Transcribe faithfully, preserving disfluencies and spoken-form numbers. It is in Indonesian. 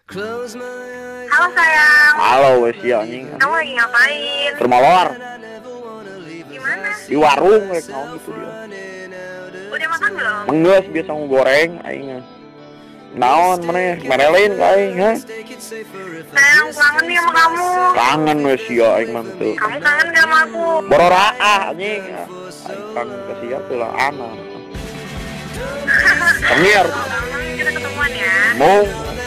Halo sayang. Halo wes ya anjing. Kamu lagi ngapain? Ke rumah luar. Gimana? Di warung rek naon gitu dia. Udah makan belum? Menggeus biasa mau goreng aing. Naon maneh merelin ka aing ha? Sayang, kangen nih sama kamu. Kangen wes ya aing mah teu. Kamu kangen gak sama aku? Bororaah anjing. Aing kangen ka sia teh lah anak. Tengir. Kalau kangen kita ketemuan ya. Mung